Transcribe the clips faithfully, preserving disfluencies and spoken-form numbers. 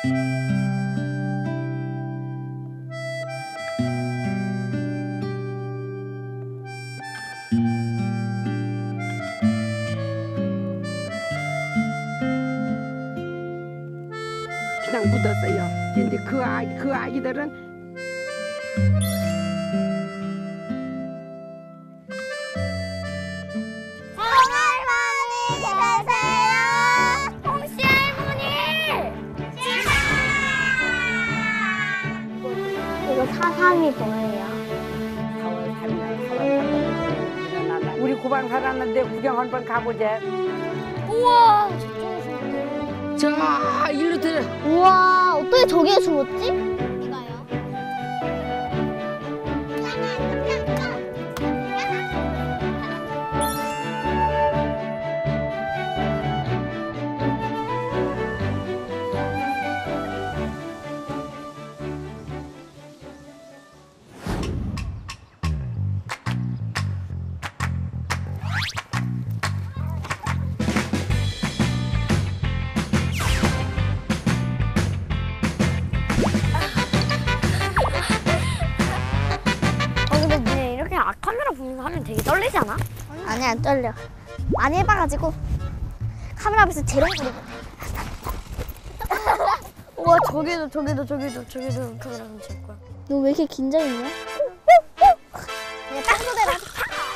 그냥 묻었어요. 근데 그 아이, 그 아이들은 사삼이 뭐예요? 사월 삼일 날 우리 구방 살았는데 구경 한번 가보자. 우와! 자, 일로 들어. 우와, 어떻게 저기에 숨었지? 이가요? 카메라 보면서 하면 되게 떨리지 않아? 아니, 안 떨려. 많이 해봐가지고 카메라 앞에서 재롱부리고. 우와, 저기도 저기도 저기도 저기도 카메라 보면 될 거야. 너 왜 이렇게 긴장했냐? 그냥 딱 소대로 하자.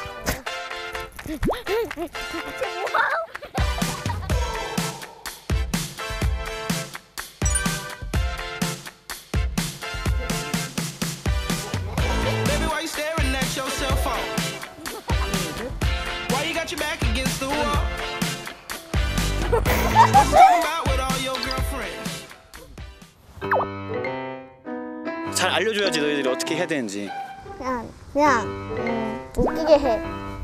잘 알려줘야지 너희들이 어떻게 해야 되는지. 그냥 그냥 음, 웃기게 해.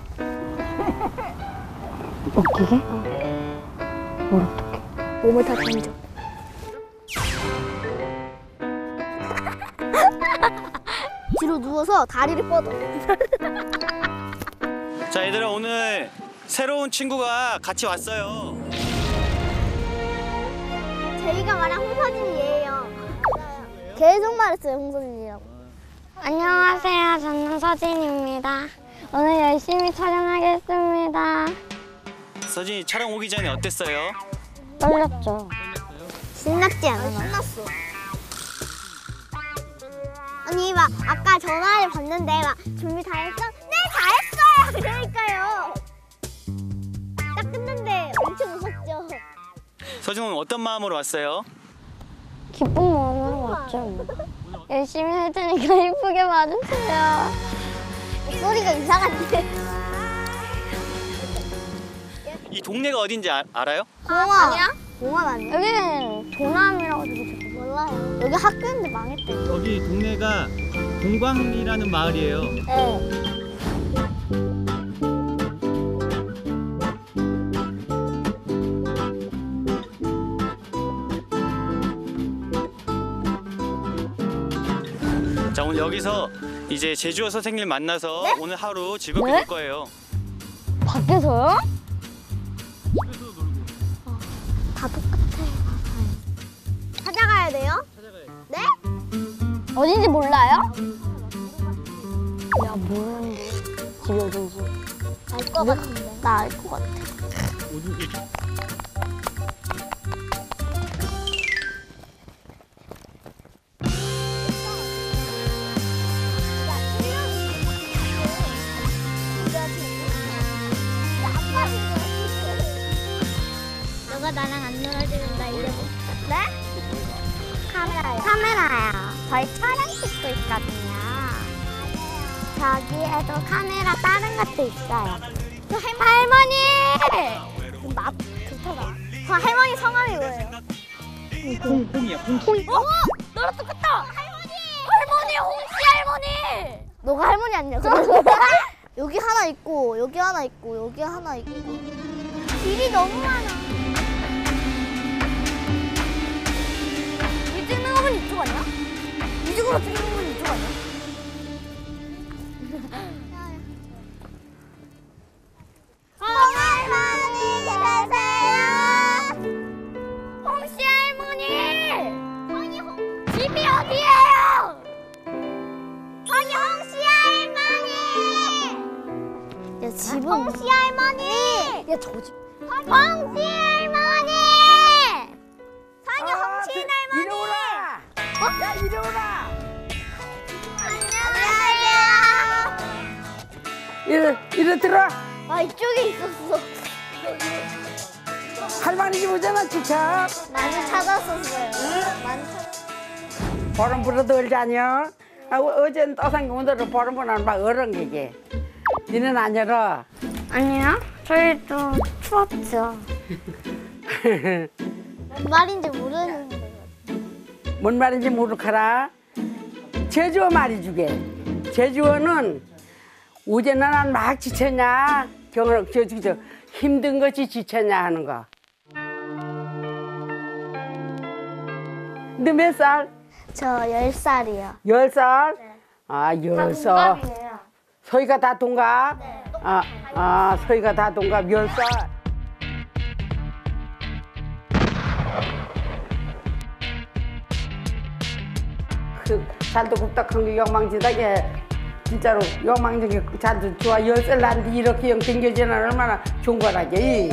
웃기게? 어. 뭘 어떡해? 몸을 다 던져. 뒤로 누워서 다리를 뻗어. 자, 얘들아, 오늘 새로운 친구가 같이 왔어요. 제이가 말한 홍서진이 얘예요. 계속 말했어요, 홍서진이라고. 안녕하세요. 저는 서진입니다. 오늘 열심히 촬영하겠습니다. 서진이 촬영 오기 전에 어땠어요? 떨렸죠. 신났지 않아? 신났어. 아니 막 아까 전화를 받는데 막 준비 다 했어? 네, 다 했어요. 그러니까요. 딱 끝났는데 엄청 웃었죠. 서진 오늘 어떤 마음으로 왔어요? 기쁜 마음으로 왔죠. 열심히 할 테니까 이쁘게 봐주세요. 목소리가 이상한데. 이 동네가 어딘지 아, 알아요? 공원. 아니야? 공원 아니야? 여기는 도남이라고 적어져. 몰라요. 여기 학교인데 망했대. 저기 동네가 동광리라는 마을이에요. 네. 자, 오늘 여기서 이제 제주어 선생님 만나서 네? 오늘 하루 즐겁게 네? 놀 거예요. 밖에서요? 다 똑같아요. 찾아가야 돼요? 네? 어딘지 몰라요? 야, 모르는데. 집이 어딘지. 알 것 같은데. 나 알 것 같아. 너가 나랑 안 놀아주면 나 이러고. 네? 카메라요. 카메라요. 저희 촬영 찍고 있거든요. 저기에도 카메라 다른 것도 있어요. 저 할머니! 할머니! 맛 좋다. 저 할머니 성함이 뭐예요? 홍콩이야, 홍콩. 어? 너랑 똑같다! 할머니! 할머니! 홍씨 할머니! 너가 할머니 아니야? 여기 하나 있고 여기 하나 있고 여기 하나 있고 길이 너무 많아. 이 찍는 거 보면 이쪽 아니야? 이쪽으로 찍는 거 보면 이쪽 아니야? 할머니 계세요? 홍씨 할머니! 왜 저지? 홍치 할머니! 산이 홍치 할머니! 이리 오라. 야 이리 오라. 안녕하세요. 이리 이리 들어. 아 이쪽에 있었어. 할머니 집 오잖아 진짜. 많이 찾았었어요. 많이 찾. 보름 불어도 얼자냐? 아, 어제는 떠산 게 오늘은 보름 불어는 막 얼은 게게. 니는 안 열어. 아니요. 저희도 추웠죠. 뭔 말인지 모르는데. 뭔 말인지 모르카라. 제주어 말이 주게. 제주어는 어제는 난 막 지쳤냐? 경을 저, 저, 저 힘든 것이 지쳤냐 하는 거. 너 몇 살? 저 열 살이요. 열 살? 아, 열 살. 서희가 다 동갑? 네. 아, 아, 서희가 다 동갑 열 살. 그 잘도 굽딱한 게 영망지다게 진짜로 영망지게 잘도 좋아. 열 살 난데 이렇게 영 댕겨지는 얼마나 좋은 거라게.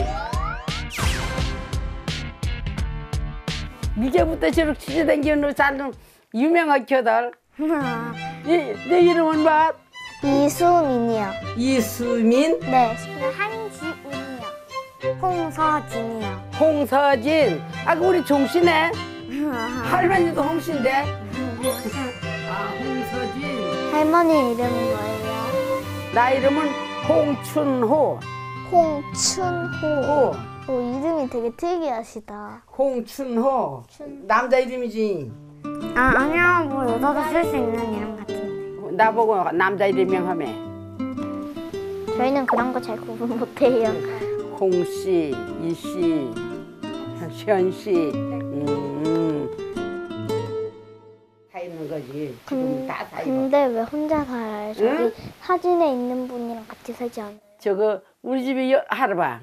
미제부터 저렇게 치즈댕기는 잘도 유명하거든. 네, 내 이름은 뭐? 이수민이요. 이수민, 네. 저는 한지훈이요. 홍서진이요. 홍서진. 아, 그 우리 종씨네. 할머니도 홍씨인데. 아, 홍서진. 할머니 이름은 뭐예요? 나 이름은 홍춘호. 홍춘호. 호. 오, 이름이 되게 특이하시다. 홍춘호. 남자 이름이지. 아, 아니요. 뭐 여자도 쓸 수 있는 이름 같은데. 나보고 남자 이름 명함해. 저희는 그런 거 잘 구분 못해요. 홍씨, 이씨, 현씨. 음. 다 있는 거지. 지금 다 다 있어. 근데 왜 혼자 살아요? 저기 응? 사진에 있는 분이랑 같이 살지 않아요? 저거 우리 집이 여- 하루방.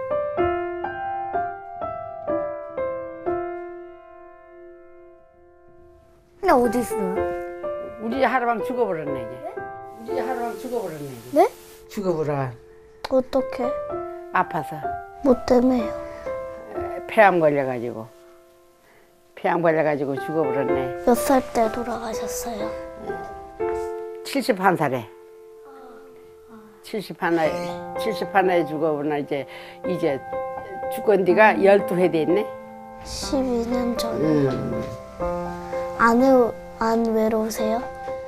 근데 어디 있어요? 우리 하루방 죽어버렸네 이제. 우리 하루방 죽어버렸네 이제. 네? 죽어버려. 어떻게? 아파서 뭐 때문에요? 폐암 걸려가지고. 폐암 걸려가지고 죽어버렸네. 몇 살 때 돌아가셨어요? 칠십한 살에. 칠십일 에 칠십일 에 죽어버려 이제 이제 죽은 지가 열두 해 됐네. 십이 년 전에. 음. 안, 외, 안 외로우세요?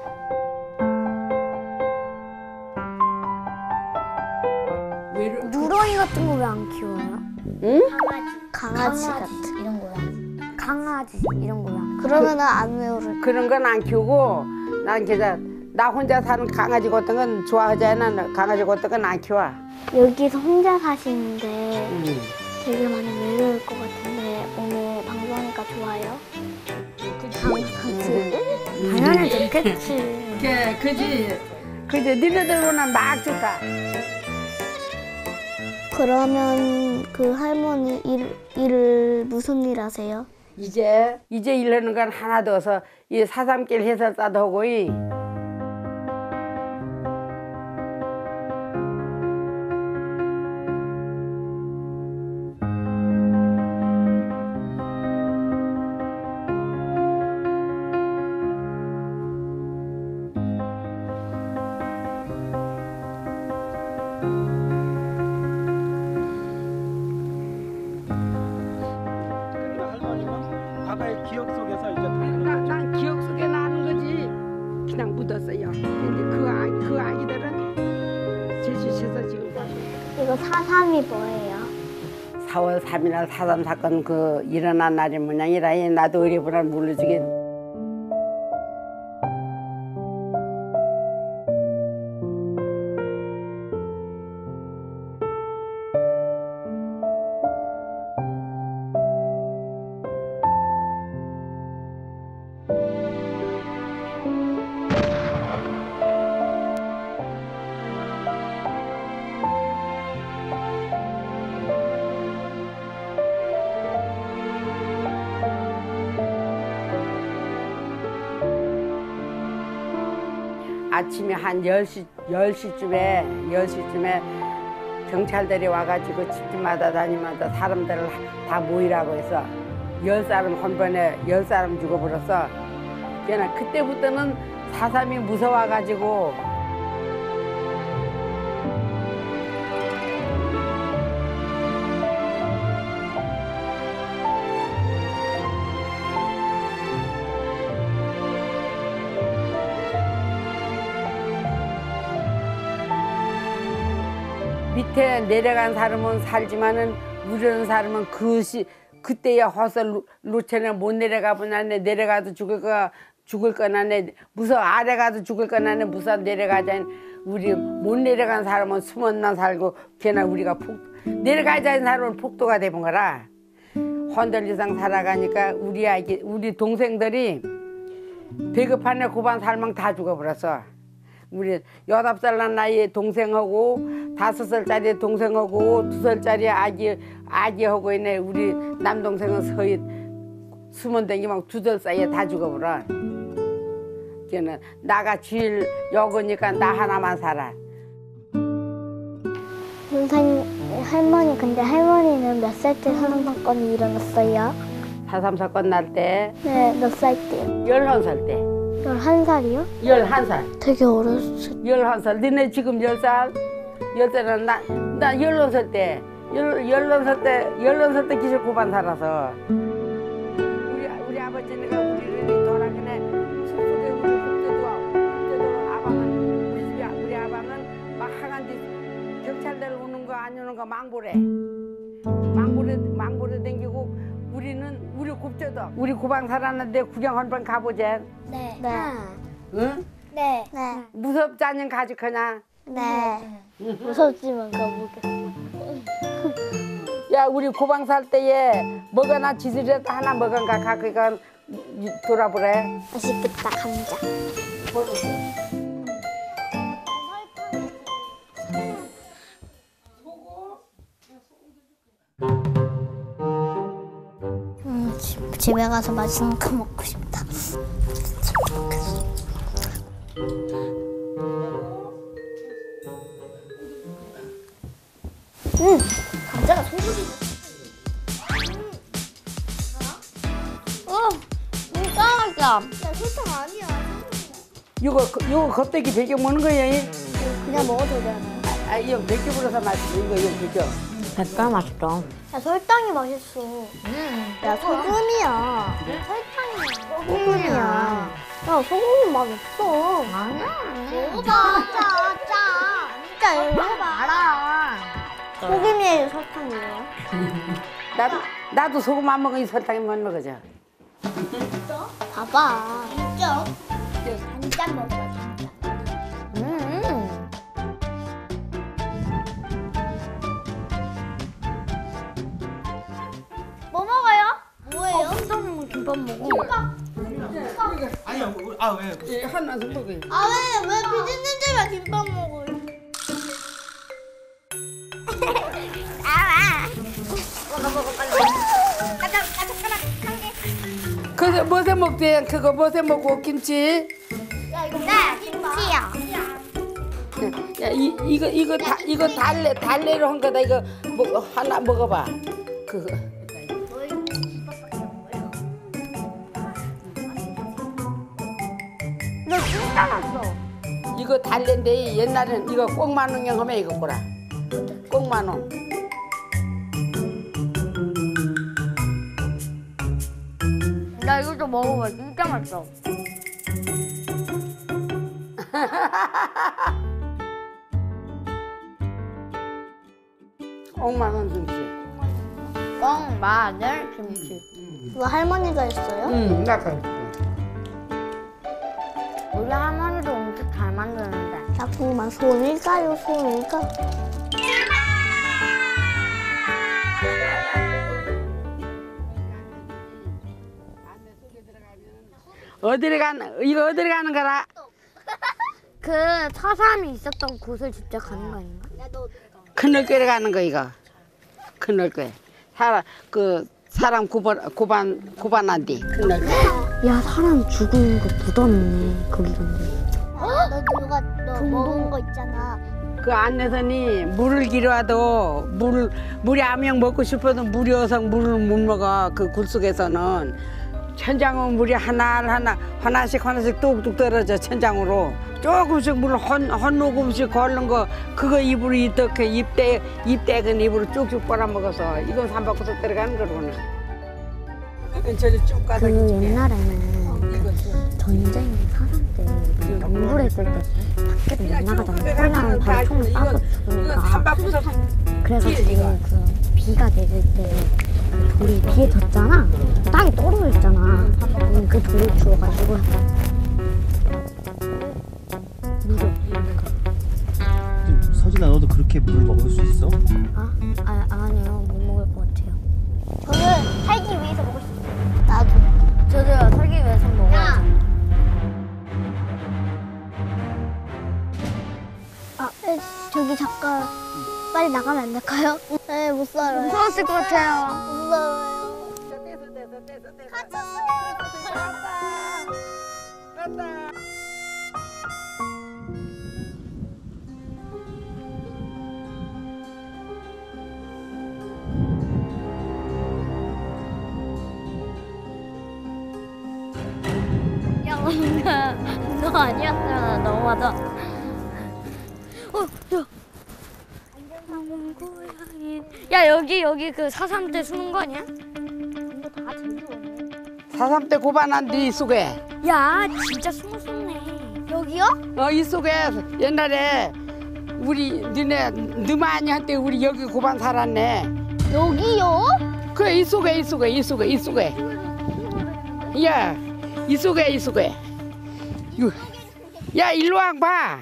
외로. 누렁이 같은 거 왜 안 키워요? 응? 강아지, 같은. 이런 거야. 강아지 이런 거야. 그러면은 안 외로울. 그런 건 안 키우고 난 그냥 나 혼자 사는 강아지 같은 건 좋아하잖아. 강아지 같은 건 안 키워. 여기서 혼자 사시는데 음. 되게 많이 외로울 것 같은데 오늘 방송하니까 좋아요? 강아지? 당연히 좋겠지. 그게 그지. 그지. 니네들로는 막 좋다. 그러면 그 할머니 일, 일을 무슨 일 하세요? 이제 이제 일하는 건 하나도 없어. 이 사삼길 해설사도 하고 이. 할머니는 과거의 기억 속에서 이제 나, 난 기억 속에 나는 거지. 그냥 묻었어요. 근데 그, 아이, 그 아이들은 제주시에서 지금 이거 사삼이 뭐예요? 사월 삼일 사삼 사건 그 일어난 날이 모양이라 나도 어리부날 모르지게. 아침에 한 열 시, 열 시쯤에, 열 시쯤에 경찰들이 와가지고 집집마다 다니면서 사람들을 다 모이라고 해서 열 사람 한 번에 열 사람 죽어버렸어. 그냥 그때부터는 사삼이 무서워가지고 밑에 내려간 사람은 살지만은 우려는 사람은 그 시, 그때야 허설 노체는 못 내려가 보나네. 내려가도 죽을 거 죽을 거나네. 무서워. 아래 가도 죽을 거나네. 무서워. 내려가자. 우리 못 내려간 사람은 숨었나 살고 걔나 우리가 폭 내려가자는 사람은 폭도가 되는 거라. 헌들 이상 살아가니까 우리 아기 우리 동생들이 배급한 애 고반 살면 다 죽어버렸어. 우리 여덟 살 난 나이에 동생하고 다섯 살짜리 동생하고 두 살짜리 아기 아기하고 있네. 우리 남동생은 서희 숨은 댕기만 두 살 사이에 다 죽어버려. 걔는 나가 제일 여고니까 나 하나만 살아. 선생님, 할머니, 근데 할머니는 몇 살 때 사상 사건이 일어났어요? 사삼 사건 날 때 네, 몇 살 때요? 열한 살 때. 열한 살이요? 열한 살. 되게 어렸을 열한 살. 너네 지금 열 살? 열 살은 나, 나 열한 살 때. 열, 열한 살 때, 열한 살 때 기술 고반 살아서. 우리, 우리 아버지가 우리를 돌아가네. 숲속에 우리 국제도, 국제도 아방은, 우리 집에, 우리 아방은 막 하간 데 경찰들 오는 거 안 오는 거 망보래. 망보래, 망보래 댕기고 우리는, 우리 국제도, 우리 고방 살았는데 구경 한 번 가보자. 네. 네. 응? 네. 네. 무섭지 않냐, 가지커냐? 네. 무섭지만 가보겠습니다. 야, 우리 고방 살 때에 먹어나 지들이라도 하나 먹은가 가그니까 돌아보래. 맛있겠다, 감자. 음, 집, 집에 가서 맛있는 거 먹고 싶다. 음, 감자가 소금이. 어, 진짜 맛있어. 야, 설탕 아니야. 이거 이거 겉대기 베겨 먹는 거야. 그냥 먹어도 되잖아요. 아, 이거 베겨 불어서 맛있어. 이거 이거 베겨. 색깔 맛있다. 야, 설탕이 맛있어. 음. 야, 소금이야. 설탕이야. 소금이야. 야, 소금이 맛없어. 아니야. 먹어봐. 짜, 짜. 진짜 이거 먹어봐. 알아. 소금이에요, 설탕이에요? 나도 나도 소금 안 먹으니 설탕이 못 먹어져. 봐봐. 진짜? 진짜 먹어, 진짜. 음. 뭐 먹어요? 뭐예요? 선생님은 김밥 먹어. 아니야, 뭐, 아 왜? 예, 하나 더 먹어. 아, 왜, 왜 비즈니스가 김밥 먹어요? 아, 먹어, 먹어, 빨리. 가자, 가자, 가자, 한 개. 그래서 뭐세 먹대? 그거 뭐세 먹고 김치? 야, 이거 네, 김치요. 야, 이 이거 이거 다 이거 달래 달래로 한 거다. 이거 먹 하나 먹어봐. 그거. 너 진짜 맛있어. 이거 달래인데 옛날엔 이거 꼭만원경 하면 이거 뭐라? 꼭만원. 나 이거 좀 먹어봐. 진짜 맛있어. 꼭만원 김치. 꽁, 마늘, 김치. 이거 할머니가 했어요? 응, 나가. 우리 할머니도 엄청 잘 만드는데. 자꾸만 손일까요, 손일까? 어디를 가는 이거 어디를 가는 거라? 그 사삼이 있었던 곳을 직접 가는 거 아닌가? 그늘교에 가는 거 이거. 그늘교에. 사람 그 사람 고반 고반 고반한디 그늘교. 야, 사람 죽은 거 묻었네. 거기 근데. 어? 너 누가 너 먹은 거 있잖아. 그 그 안내선이 물을 길어도 물 물이 암영 먹고 싶어도 물이 어서 물을 못 먹어. 그 굴속에서는 천장은 물이 하나 하나 하나씩 하나씩 뚝뚝 떨어져 천장으로. 조금씩 물 한 한 모금씩 걸른 거 그거 입으로 이렇게 입대 입대근 입으로 쭉쭉 빨아 먹어서 이건 삼박구석 들어가는 거로는. 저리 쭉 가다. 그 옛날에는 전쟁 사상 때 연구를 했을 때 밖에서 못 나가잖아. 콜라는 바로 총을 쏴서 죽으니까. 그래가지고 그 비가 내릴 때 우리 비에 젖잖아. 땅이 떨어졌잖아. 그 돌을 주워가지고 물을 서진아 너도 그렇게 물 먹을 수 있어? 아? 아 아니요 못 먹을 것 같아요. 저는 살기 위해서 먹을 수 있어요. 나도 저도요 살기 위해서 먹어야죠. 아, 네, 저기 잠깐 빨리 나가면 안 될까요? 네, 못 살아요. 무서웠을 것 같아요. 무서워요. 야, 뭔가 너 아니었잖아. 너무하다. 어, 야. 안녕 고양이. 야, 여기 여기 그 사삼 때 숨은 거 아니야? 이거 다 제주도네. 사삼 때 고반한 뒤 속에. 야, 진짜 숨었었네. 여기요? 어, 이 속에 옛날에 우리 너네 너만이 한때 우리 여기 고반 살았네. 여기요? 그래 이 속에 이 속에 이 속에 이 속에. 야, 이 속에 이 속에. 유. 야, 일로 와 봐.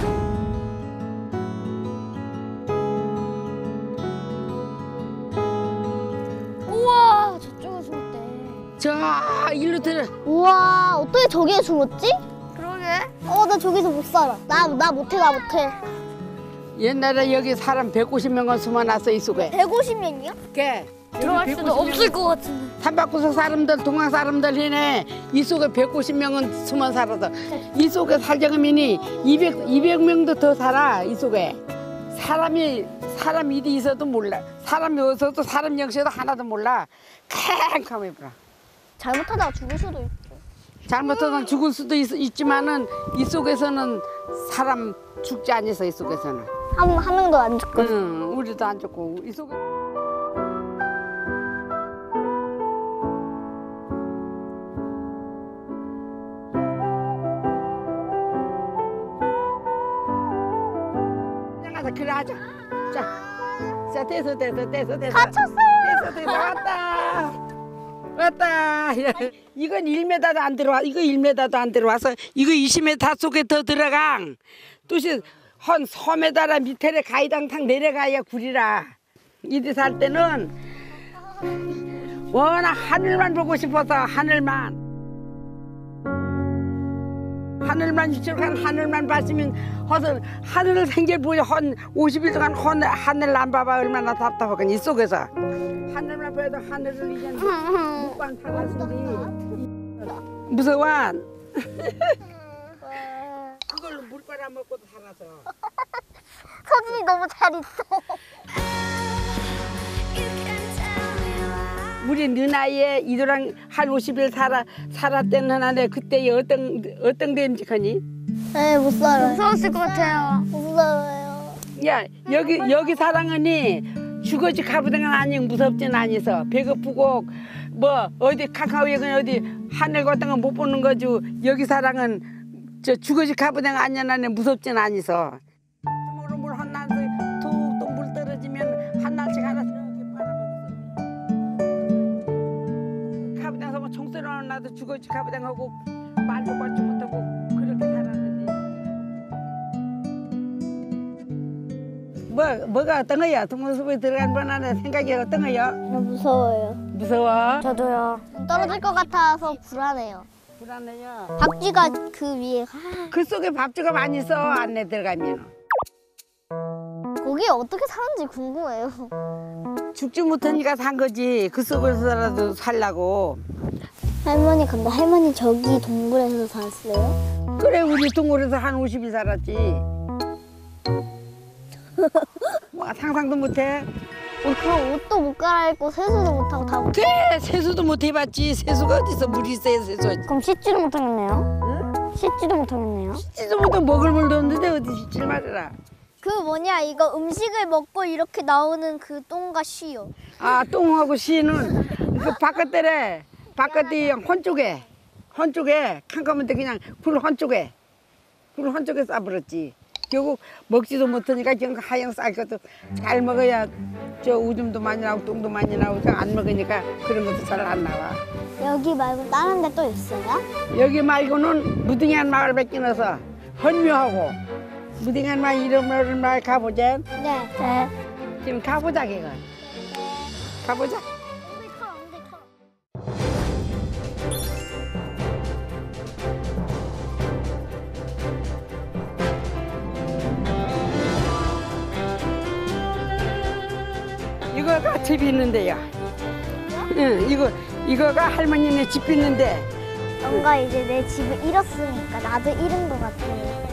우와, 저쪽에 숨었대. 저 일로 들어. 우와, 어떻게 저기에 숨었지? 그러게. 어, 나 저기서 못 살아. 나, 나 못해, 나 못해. 옛날에 여기 사람 백오십 명은 숨어놨어 이 속에. 백오십 년이요? 걔 들어갈 수도 없을 것 같은데. 삼박구석 사람들 동양 사람들 해네 이 속에 백오십 명은 숨어 살아서 이 속에 살정민이 이백 이백 명도 더 살아 이 속에. 사람이 사람 일이 있어도 몰라. 사람이 없어도 사람 역시도 하나도 몰라. 캄캄해 보라. 잘못하다가 죽을 수도 있죠. 잘못하면 죽을 수도 있, 있지만은 이 속에서는 사람 죽지 않아서 이 속에서는. 한, 한 명도 안 죽고. 응, 우리도 안 죽고 이 속에. 가자 그래 하자. 자, 자 됐어 됐어 됐어 됐어. 다쳤어요. 됐어 됐어 왔다. 왔다. 이건 일 미터도 안 들어와. 이거 일 미터도 안 들어와서 이거 이십 미터 속에 더 들어가. 또시 한 사 미터라 밑에 가이당탕 내려가야 구리라. 이리 살 때는 워낙 하늘만 보고 싶어서 하늘만. 하늘만 이쪽한 하늘만 봤으면 허서 하늘을 생길 보여 한 오십 일 동안 헌, 하늘 안 봐봐 얼마나 답답하건 이 속에서 하늘만 보여도 하늘을 이제 묵방 타갔으니 무서워. 그걸로 물 빨아먹고도 살아서. 서진이 너무 잘 있어. 우리 너나이에 이도랑 한 오십 일 살아 살았다는 한에 그때 어떤 어떤 데인지 거니? 네, 못 살아요. 무서웠을 것 같아요. 못 살아요. 야 여기 여기 사랑하니 죽어지 가보던 건 아니 무섭진 아니서 배고프고 뭐 어디 카카오에 어디 하늘 같은 거 못 보는 거죠. 여기 사랑은 저 죽어지 가보던 건 아니야네 무섭진 아니서. 물을 물 한날도 툭툭 물 떨어지면 한 날씩 하나 이렇게 빨아먹었어. 가보던 뭐 총소리 나도 죽어지 가보던 하고 말도 걸지 못하고 그렇게 살았는데. 뭐, 뭐가 어떤 거야? 동물숲에 들어간 번안에 생각이 어떤 거야? 나 무서워요. 무서워? 저도요. 떨어질 것 같아서 불안해요. 불안해요. 박쥐가 그 위에. 그 속에 밥주가 많이 있어, 안에 들어가면. 거기에 어떻게 사는지 궁금해요. 죽지 못하니까 산 거지. 그 속에서라도 살라고. 할머니, 근데 할머니 저기 동굴에서 살았어요? 그래, 우리 동굴에서 한 오십 일 살았지. 뭐 상상도 못해. 어, 그럼 옷도 못 갈아입고 세수도 못하고 다 못. 그래 세수도 못 해봤지. 세수가 어디서 물이 있어야 세수. 그럼 씻지도 못하겠네요? 씻지도 못하겠네요? 씻지도 못해 먹을 물도 없는데 어디 씻질 말이라. 그 뭐냐 이거 음식을 먹고 이렇게 나오는 그 똥과 쉬요. 아 똥하고 씨는 그 바깥들에 바깥이 헌쪽에 헌쪽에 캄캄한데 그냥 불 헌쪽에 불 헌쪽에 싸버렸지. 결국 먹지도 못하니까 지금 하얀 쌀 것도 잘 먹어야 저 오줌도 많이 나오고 똥도 많이 나오고 안 먹으니까 그런 것도 잘 안 나와. 여기 말고 다른 데 또 있어요? 여기 말고는 무등한 마을 뺏기면서 헌묘하고 무등한 마을 이름을 말 가보자. 네. 네. 지금 가보자 걔가. 가보자. 이거가 집이 있는데요. 응, 이거 이거가 할머니네 집 있는데. 뭔가 이제 내 집을 잃었으니까 나도 잃은 것 같아요.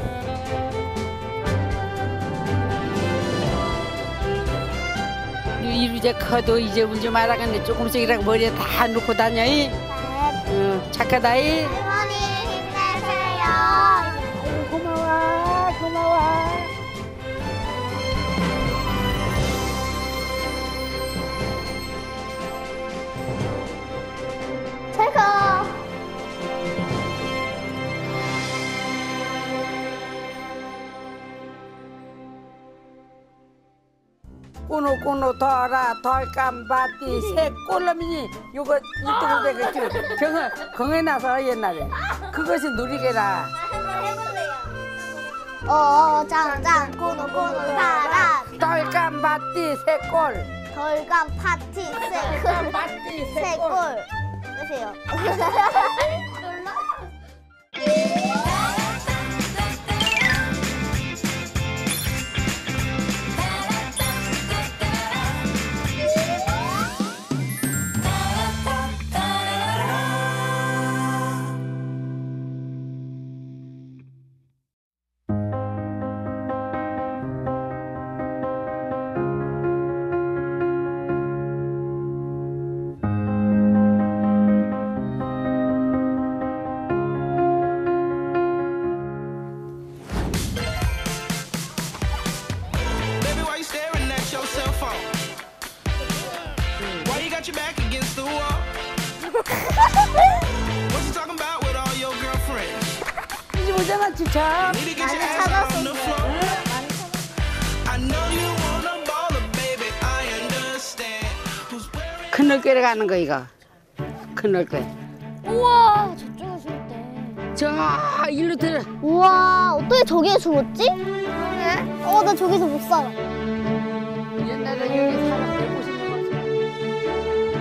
이제 커도 이제 운좀 알아가네. 조금씩이라고 머리에 다 놓고 다녀. 이. 네. 응, 착하다. 이. 할머니 힘내세요. 아이고, 고마워, 고마워. 최고. 꼬노 꼬노 더라 덜감바띠 새꼴놈이니 요거 유튜브 되겠지. 경을 경에 나서 옛날에 그것이 누리개라. 어 짱짱 고노 고노 사라 덜감바띠 새꼴. 덜감 파티 새골 덜감바띠 새골 보세요. Baby, why you staring at your cell phone? Why you got your back against the wall? What you talking about with all your girlfriends? 이제 오잖아 진짜. Need to get your ass out on the floor. I know you wanna ball up, baby. I understand. Who's wearing 큰널교회 가는 거 이거. 큰널교회. 우와 저쪽에 숨을 때. 저 일로 들어. 우와 어떻게 저기에 숨었지? 어 나 저기서 못 살아. 옛날에 여기 사람 백오십 명 왔어.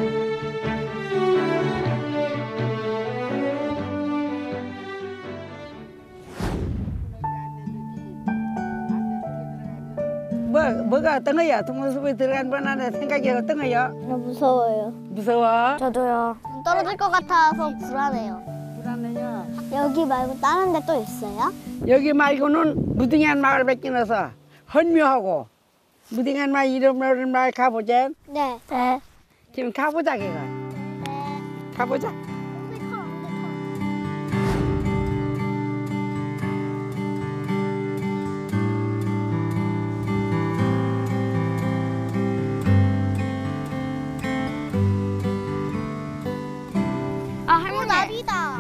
뭐 뭐가 어떤 거야? 동문숲에 들어간 번 안에 생각이 어떤 거야? 나 무서워요. 무서워? 저도요. 눈 떨어질 것 같아서 불안해요. 불안해요. 여기 말고 다른 데 또 있어요? 여기 말고는 무등한 마을 뺏기면서 헌묘하고 무등한 마을 이름을 말 가보자. 네. 네. 지금 가보자 걔가. 가보자. 아 할머니. 나비다.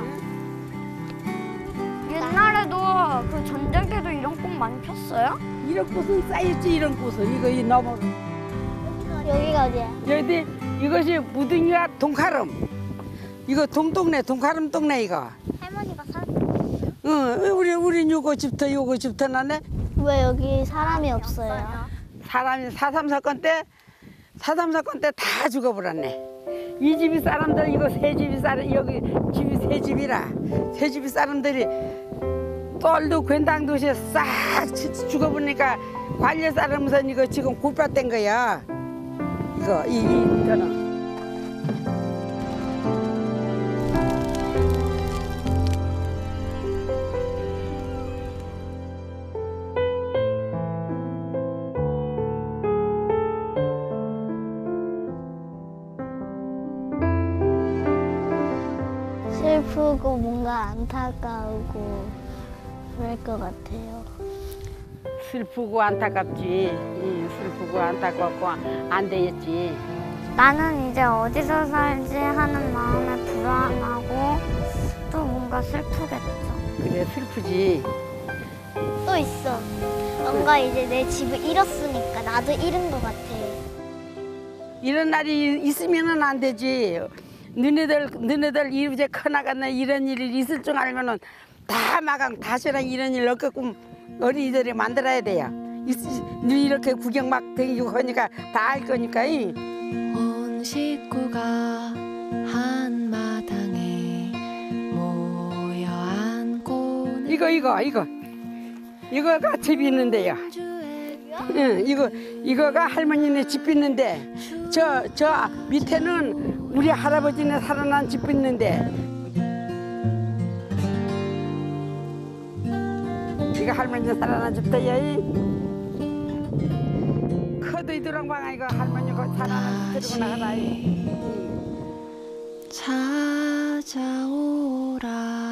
옛날에도 그 전쟁 때도 이런 꽃 많이 폈어요? 이런 꽃은 쌓였지 이런 꽃은 이거 이 넘어. 여기가 어디야? 여기 이것이 무등이와 동카름. 이거 동동네 동카름 동네 이거. 할머니가 살고 응 우리 우리 요거 집터 요거 집터 나네. 왜 여기 사람이 없어요? 사람이 사삼 사건 때 사삼 사건 때 다 죽어버렸네. 이 집이 사람들 이거 세 집이 사람 여기 집이 세 집이라 세 집이 사람들이 똘도 괜당도시에 싹 죽어보니까 관리 사람선 이거 지금 굴밭된 거야. 이거 이, 이 저는. 슬프고 뭔가 안타까우고 그럴 것 같아요. 슬프고 안타깝지. 응, 슬프고 안타깝고 안 되겠지. 나는 이제 어디서 살지 하는 마음에 불안하고 또 뭔가 슬프겠죠. 그래 슬프지. 또 있어. 뭔가 이제 내 집을 잃었으니까 나도 잃은 것 같아. 이런 날이 있으면은 안 되지. 너네들 너네들 이제 커나가는 이런 일이 있을 줄 알면은 다 마강 다시랑 이런 일 없게끔 어린이들이 만들어야 돼요. 너 이렇게 구경 막 다니고 하니까 다 알 거니까. 이. 온 식구가 한 마당에 모여 앉고 이거 이거 이거 이거가 집이 있는데요. 응, 이거 이거가 할머니네 집 있는데 저 저 밑에는 우리 할아버지네 살아난 집 있는데 이거 할머니네 살아난 집다요. 커드이들랑 방아 이거 할머니가 살아난 집 들고 나가라. 찾아오라.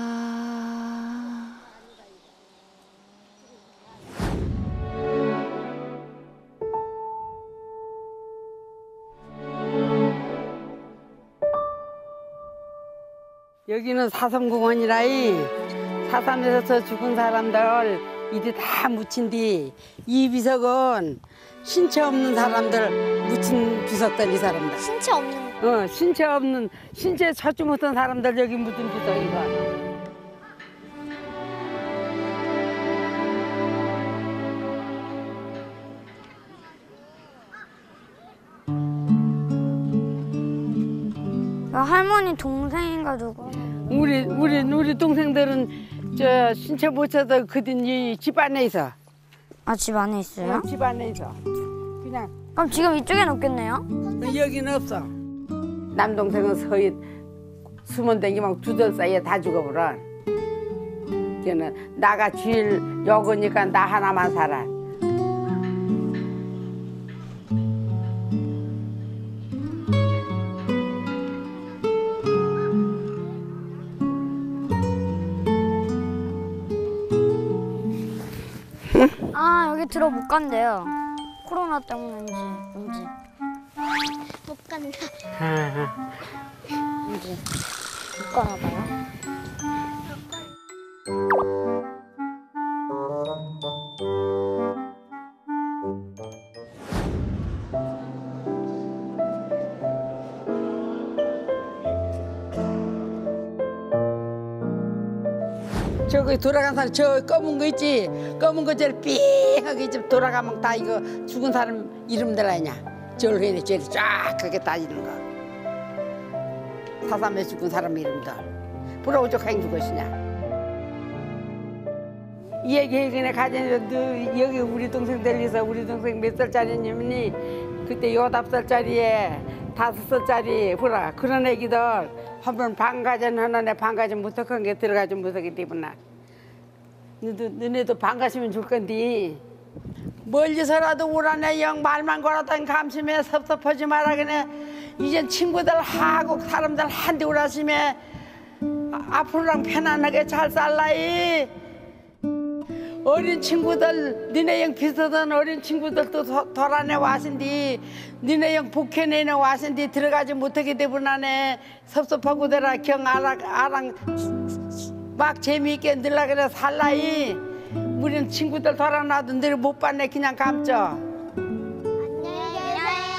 여기는 사삼공원이라이. 사삼에서 죽은 사람들 이리 다 묻힌 뒤 이 비석은 신체 없는 사람들 묻힌 비석들 이 사람들. 신체 없는 거. 어 신체 없는 신체 찾지 못한 사람들 여기 묻은 비석 이거. 할머니 동생인가 누구? 우리 우리 우리 동생들은 저 신체 못 찾아 그든 이 집 안에 있어. 아, 집 안에 있어요? 집 안에 있어. 그냥 그럼 지금 이쪽엔 없겠네요? 여기는 없어. 남동생은 서희 숨은 댕기만 두들 사이에 다 죽어버려. 걔는 나가 주일 여거니까 나 하나만 살아. 아, 여기 들어 못 간대요. 코로나 때문인지 뭔지. 못 간다. 뭔지 못 가나 봐요. 저기 돌아간 사람 저 검은 거 있지? 검은 거 저리 삥하게 좀 돌아가면 다 이거 죽은 사람 이름들 아니냐? 저를 해내 저리 쫙 그렇게 따지는 거. 사삼에 죽은 사람 이름들. 부러우적 행주 것이냐? 이 얘기 그네 가정에도 여기 우리 동생들 있어. 우리 동생 몇 살짜리냐면이 그때 여덟 살짜리에 다섯 살짜리 보라 그런 애기들 한번 방가전 하나네 방가전 무턱한 게 들어가지 못하게 되구나. 너도 너네도 방가시면 줄 건데 멀리서라도 오라네 영 말만 걸었던 감심에 섭섭하지 마라 그네. 이젠 친구들 하고 사람들 한데 오라심에 앞으로랑 편안하게 잘 살라이. 어린 친구들 너네 영 비슷한 어린 친구들도 돌아내 와신디 너네 영 복해내내 와신디 들어가지 못하게 되구나네. 섭섭하고 되라 경 아랑 아랑 막 재미있게 늘라 그래 살라이. 우리는 친구들 돌아놔도 늘 못 봤네 그냥 감죠. 안녕히 계세요.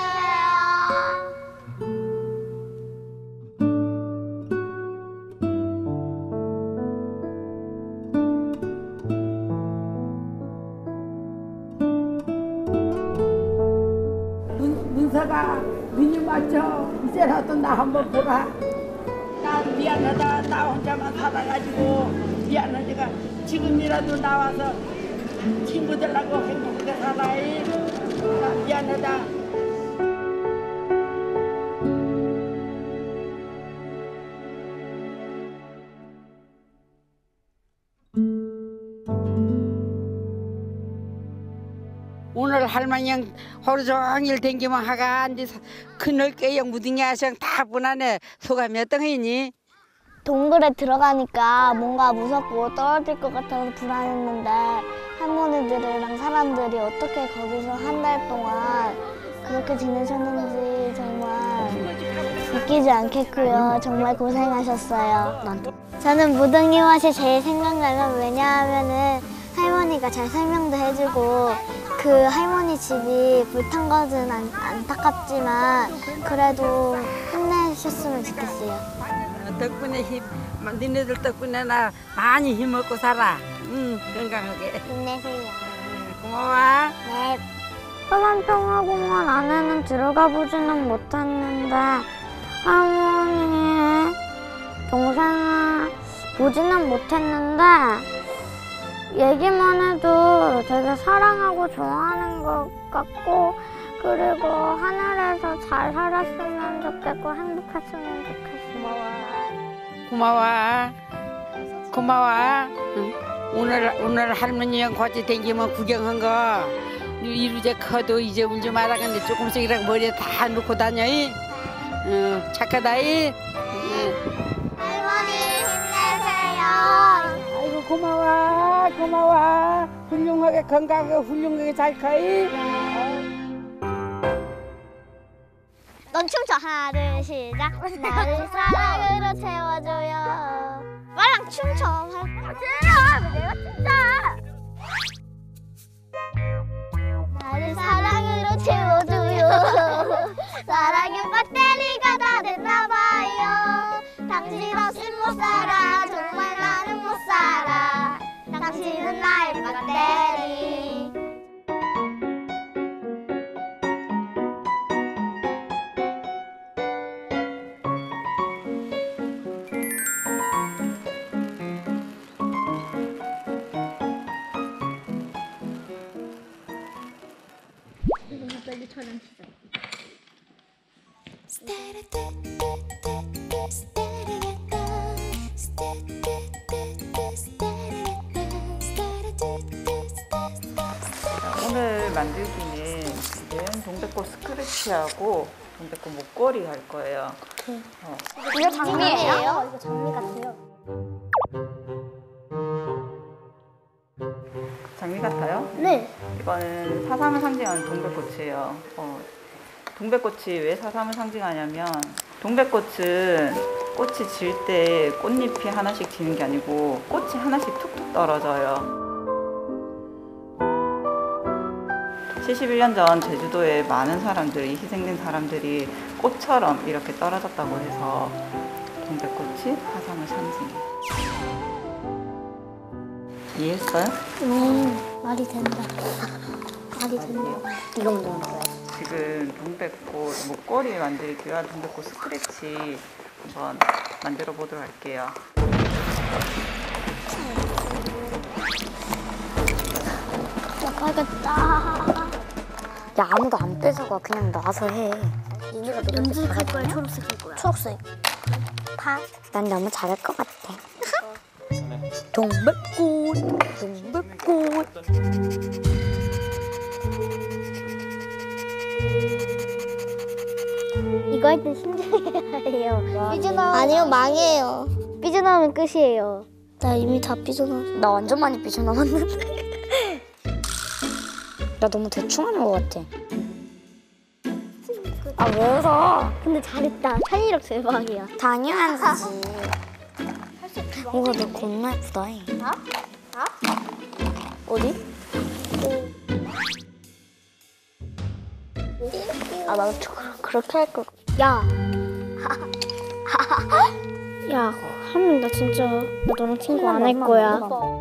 문서가 민유 맞죠? 이제라도 나 한번 보라. 나 미안하다. 나 혼자만 살아가지고 미안하니까 지금이라도 나와서 친구들하고 행복하게 살아이. 나 미안하다. 오늘 할머니랑 하루 종일 댕기만 하가 안디 그늘 깨영 무딩이 하상 다 보나네. 소감이 어떠하니? 동굴에 들어가니까 뭔가 무섭고 떨어질 것 같아서 불안했는데 할머니들이랑 사람들이 어떻게 거기서 한 달 동안 그렇게 지내셨는지 정말 믿기지 않겠고요. 정말 고생하셨어요. 저는 무등이 맛이 제일 생각나요. 왜냐하면은 할머니가 잘 설명도 해주고 그 할머니 집이 불탄 것은 안, 안타깝지만 그래도 힘내셨으면 좋겠어요. 덕분에 힘, 니네들 덕분에 나 많이 힘 얻고 살아. 응, 건강하게. 힘내세요. 고마워. 네. 서산평화공원 안에는 들어가 보지는 못했는데 할머니 동생을 보지는 못했는데 얘기만 해도 되게 사랑하고 좋아하는 것 같고 그리고 하늘에서 잘 살았으면 좋겠고 행복했으면 좋겠어. 고마워. 고마워. 응. 오늘 오늘 할머니랑 같이 댕기면 구경한 거 이제 커도 이제 울지 말아가는데 조금씩이라도 머리에 다 놓고 다녀. 응. 착하다. 응. 할머니 힘내세요. 아이고 고마워. 고마워. 훌륭하게 건강하게 훌륭하게 잘 커. 넌 춤춰. 하나 둘 시작. 나를 사랑으로 채워줘요. 말랑 춤춰. 싫어. 내가 춤춰. 나를 사랑으로 채워줘요. 사랑의 배터리가 다 됐나봐요. 당신 없이 못 살아. 정말 나는 못 살아. 당신은 나의 배터리. 오늘 만들기는 지금 동백꽃 스크래치하고 동백꽃 목걸이 할 거예요. 어. 이거 장미예요? 이거 장미 같아요. 장미 같아요? 네. 이거는 사삼을 상징하는 동백꽃이에요. 어. 동백꽃이 왜 사삼을 상징하냐면 동백꽃은 꽃이 질 때 꽃잎이 하나씩 지는 게 아니고 꽃이 하나씩 툭툭 떨어져요. 칠십일 년 전 제주도에 많은 사람들이 희생된 사람들이 꽃처럼 이렇게 떨어졌다고 해서 동백꽃이 사삼을 상징해요. 이해했어요? 음, 말이 된다. 말이 된다. 이건 뭔가요? 지금 동백꽃 목걸이 만들기 위한 동백꽃 스크래치 한번 만들어 보도록 할게요. 나가겠다. 야 아무도 안 뺏어가 그냥 놔서 해. 연습할 거야, 초록색일 거야. 초록색. 다. 난 너무 잘할 것 같아. 동백꽃 동백꽃 이거 할 때 신중해야 해요. 삐져나오면 아니요, 망해요. 삐져나오면 끝이에요. 나 이미 다 삐져나왔어. 나 완전 많이 삐져나왔는데. 나 너무 대충 하는 것 같아. 아 왜 웃어? 근데 잘했다. 찬이력 대박이야. 당연하지. 이거 너 겁나 예쁘다. 어? 어? 어디? 아, 나도 저, 그렇게 할 거. 야. 야, 하면 나 진짜 나 너랑 친구 안 할 거야.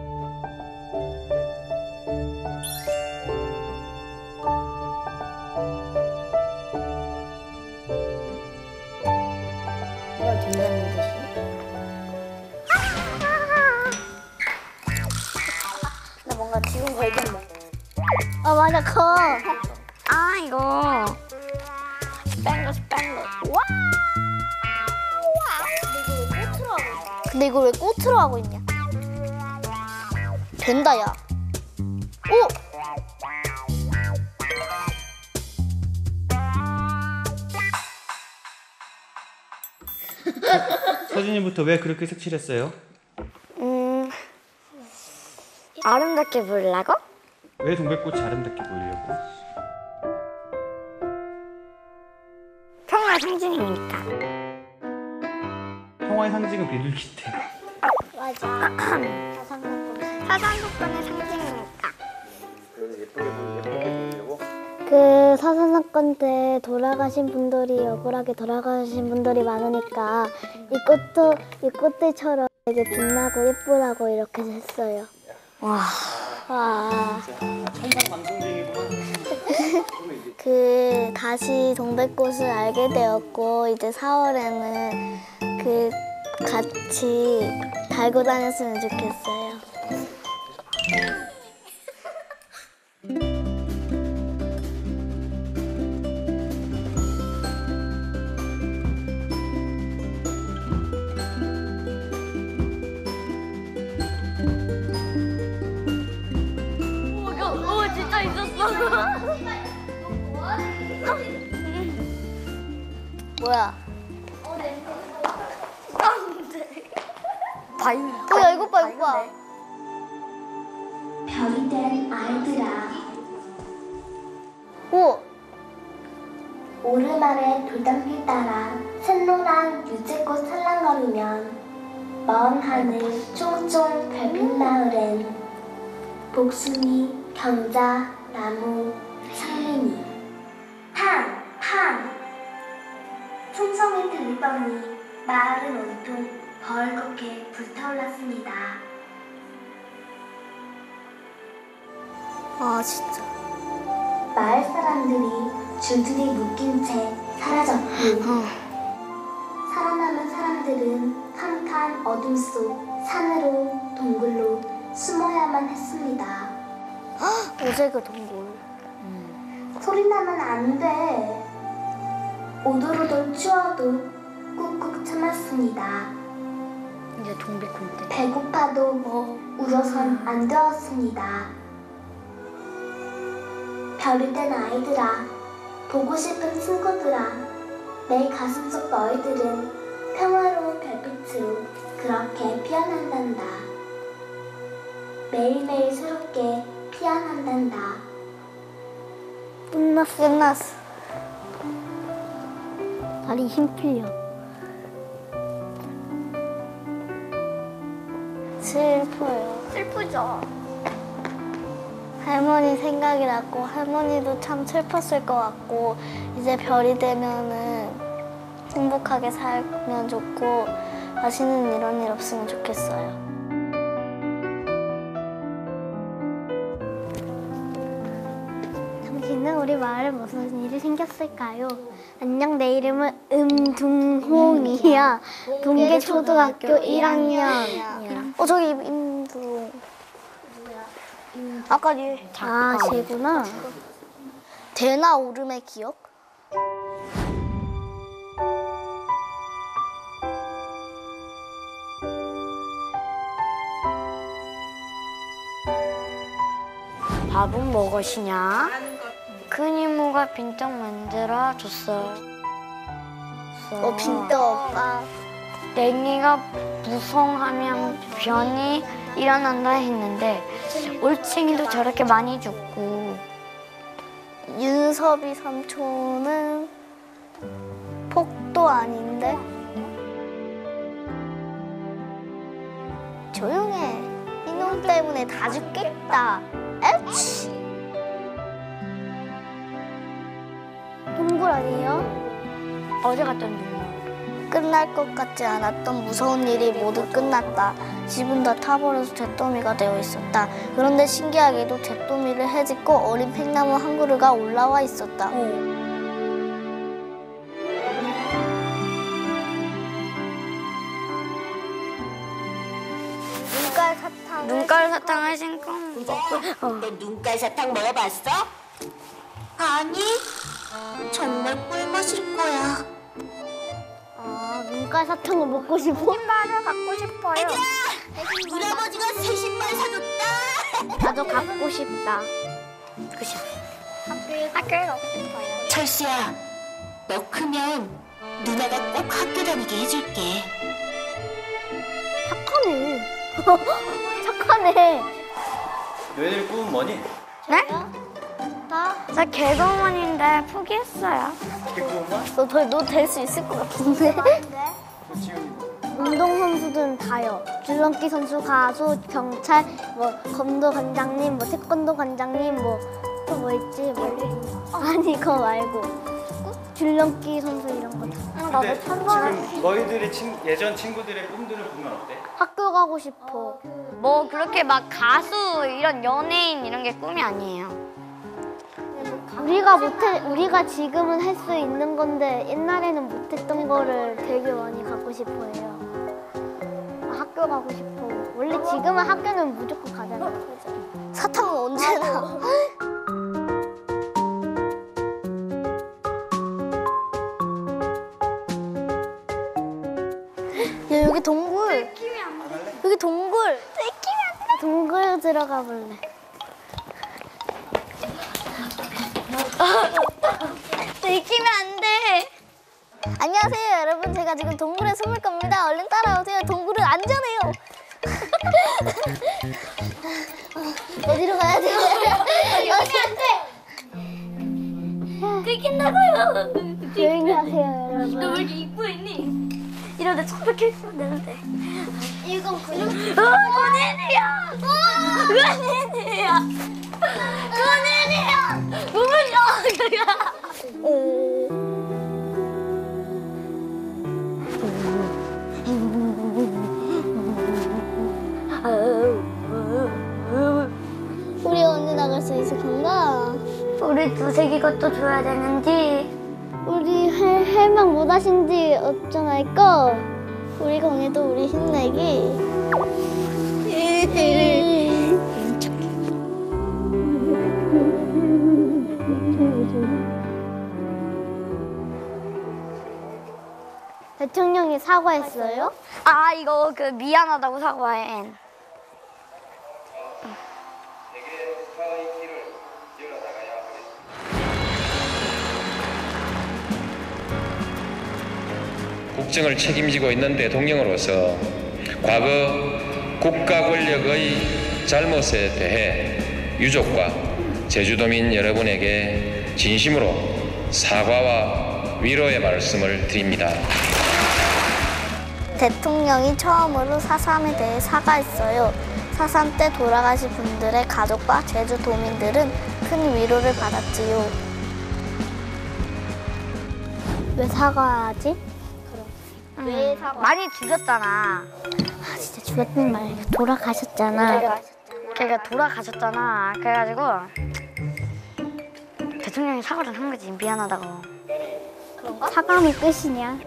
내가 된다는 듯이. 나 뭔가 지금 발견. 어, 맞아, 커. 아 이거. 스팽글, 스팽글. 와! 근데 이걸 왜 꽃으로 하고 있냐? 된다, 야. 오! 서진이부터 왜 그렇게 색칠했어요? 음, 아름답게 보이려고? 왜 동백꽃이 아름답게 보이려고? 평화의 상징이니까. 평화의 상징은 비둘기인데. 맞아. 사상사건. 사상사건의 상징이니까. 그래서 예쁘게 보이- 예쁘게 보이려고. 그 사상사건 때 돌아가신 분들이 억울하게 돌아가신 분들이 많으니까 이 꽃도 이 꽃들처럼 되게 빛나고 예쁘라고 이렇게 했어요. 와. 와. 천상 감성쟁이구나. 그 다시 동백꽃을 알게 되었고 이제 사월에는 그 같이 달고 다녔으면 좋겠어요. 오, 진짜 있었어. 뭐야? 바이. 어, 야, 이거 봐, 이거 봐. 별이 된 아이들아. 오! 오르막의 돌담길 따라 샛노란 유채꽃 살랑거리면 먼 하늘 쫑쫑 별빛 마을엔 복숭이, 경자, 나무, 상민이 팡! 팡! 총성이 들리더니 마을은 온통 벌겋게 불타올랐습니다. 아, 진짜. 마을 사람들이 줄줄이 묶인 채 사라졌고 살아남은 사람들은 캄캄 어둠 속 산으로 동굴로 숨어야만 했습니다. 어제 그 동굴. 소리나면 안 돼. 오돌오돌 추워도 꾹꾹 참았습니다. 이제 동백꽃 때. 배고파도 울어선 안 되었습니다. 별이 된 아이들아, 보고 싶은 친구들아, 내 가슴속 너희들은 평화로운 별빛으로 그렇게 피어난단다. 매일매일 새롭게 피어난단다. 끝났어. 끝났어. 다리 힘 풀려. 슬퍼요. 슬프죠? 할머니 생각이 났고 할머니도 참 슬펐을 것 같고 이제 별이 되면은 행복하게 살면 좋고 다시는 이런 일 없으면 좋겠어요. 당신은 우리 마을에 무슨 일이 생겼을까요? 안녕, 내 이름은 음둥홍이야. 동계초등학교 일 학년. 어, 저기 임두. 아까 니. 아, 쟤구나. 대나 오름의 기억? 밥은 먹으시냐? 큰 이모가 빈떡 만들어 줬어. 어, 빈떡 오빠. 땡이가 무성하면 변이 일어난다 했는데 올챙이도 저렇게 많이 죽고. 윤섭이 삼촌은 폭도 아닌데? 조용해. 이놈 때문에 다 죽겠다. 에치! 동굴 아니에요? 어제 갔던 동물. 끝날 것 같지 않았던 무서운 일이 모두 끝났다. 집은 다 타버려서 잿더미가 되어 있었다. 그런데 신기하게도 잿더미를 헤집고 어린 팽나무 한 그루가 올라와 있었다. 눈깔 사탕. 눈깔 사탕을 신고 너 눈깔 사탕 먹어봤어? 아니, 정말 꿀맛일 거야. 아, 눈깔 사탕을 먹고 싶어? 신발을 갖고 싶어요. 우리 아버지가 새 신발 사줬다. 나도 갖고 싶다. 그치? 학교에, 학교에 가고 싶어요. 철수야, 너 크면 누나가 꼭 학교 다니게 해줄게. 착하네. 너희들 꿈은 뭐니? 네? 나? 나 개그우먼인데 포기했어요. 너, 너 될 수 있을 것 같은데? 운동선수들은 다요. 줄넘기 선수, 가수, 경찰, 뭐 검도 관장님, 뭐 태권도 관장님, 뭐 또 뭐 있지? 뭐. 아니 그거 말고 줄넘기 선수 이런 거 다. 근데 지금 너희들의 친, 예전 친구들의 꿈들을 보면 어때? 학교 가고 싶어. 뭐 그렇게 막 가수 이런 연예인 이런 게 꿈이 아니에요. 우리가 못해 우리가 지금은 할 수 있는 건데 옛날에는 못했던 거를 되게 많이 갖고 싶어해요. 학교 가고 싶어. 원래 지금은 학교는 무조건 가잖아. 사탕은 언제나. 야 여기 동굴. 여기 동굴. 동굴 들어가 볼래. 들키면 안 돼. 안녕하세요 여러분. 제가 지금 동굴에 숨을 겁니다. 얼른 따라오세요. 동굴은 안전해요. 어디로 가야 돼? 여기 안 돼. 들킨다고요. 조용히 하세요 여러분. 너 왜 이렇게 입고 있니? 이러다 총 박혀 있으면 되는데. 이건 그냥. 어, 군인이야. 군인이야. 군인이야. 무서워. 우리 언제 나갈 수 있을 건가? 우리 두세 개 것도 줘야 되는지. 우리 할, 할망 못하신지 어쩌나이까? 우리 공에도 우리 힘내기. 대통령이 사과했어요? 아 이거 그 미안하다고 사과해. 국정을 책임지고 있는 대통령으로서 과거 국가 권력의 잘못에 대해 유족과 제주도민 여러분에게 진심으로 사과와 위로의 말씀을 드립니다. 대통령이 처음으로 사삼에 대해 사과했어요. 사삼 때 돌아가신 분들의 가족과 제주도민들은 큰 위로를 받았지요. 왜 사과하지? 음. 왜 사과? 많이 죽였잖아. 아 진짜 죽었던 말 돌아가셨잖아. 걔가 돌아가셨잖아. 그래가지고 대통령이 사과를 한 거지. 미안하다고. 그런가? 사과하면 끝이냐?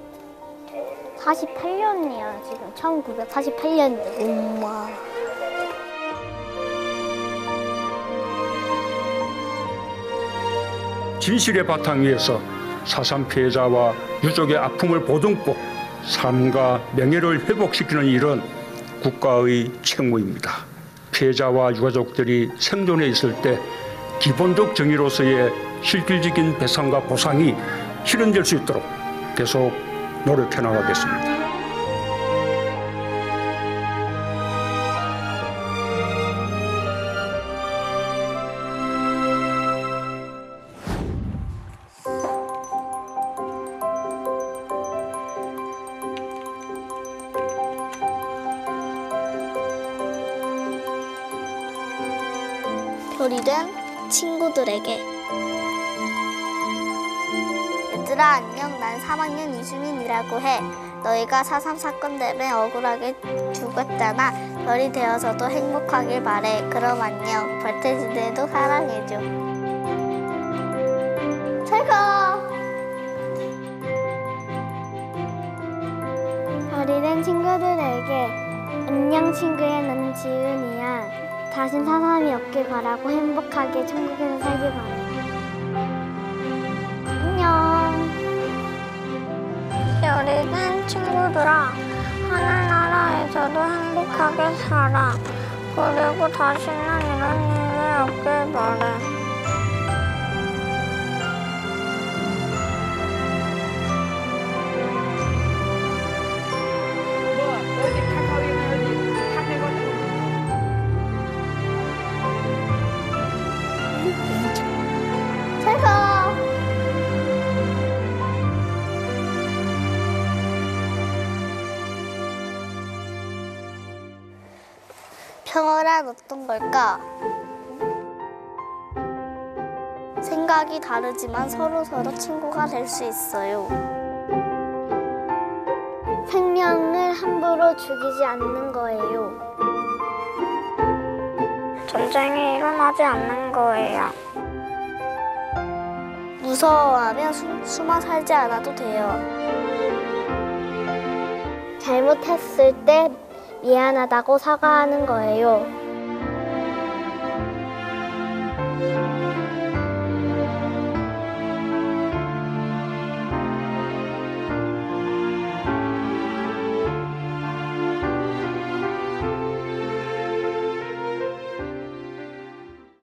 사십팔 년이야 지금. 천구백사십팔 년. 엄마. 진실의 바탕 위에서 사삼 피해자와 유족의 아픔을 보듬고 삶과 명예를 회복시키는 일은 국가의 책무입니다. 피해자와 유가족들이 생존해 있을 때 기본적 정의로서의 실질적인 배상과 보상이 실현될 수 있도록 계속 노력해 나가겠습니다. 별이 된 친구들에게. 얘들아 안녕. 난 삼 학년 이수민이라고 해. 너희가 사삼 사건 때문에 억울하게 죽었잖아. 별이 되어서도 행복하길 바래. 그럼 안녕. 별태지대도 사랑해줘. 잘 가. 별이 된 친구들에게 안녕 친구야. 나는 지은이야. 다신 사삼이 없길 바라고 행복하게 천국에서 살길 바래. 안녕. 별이 된 친구들아, 하늘나라에서도 행복하게 살아. 그리고 다시는 이런 일이 없길 바래. 뭐 어디 카카오에는 어디 카페 평화란 어떤 걸까? 생각이 다르지만 서로서로 친구가 될 수 있어요. 생명을 함부로 죽이지 않는 거예요. 전쟁이 일어나지 않는 거예요. 무서워하면 수, 숨어 살지 않아도 돼요. 잘못했을 때 미안하다고 사과하는 거예요.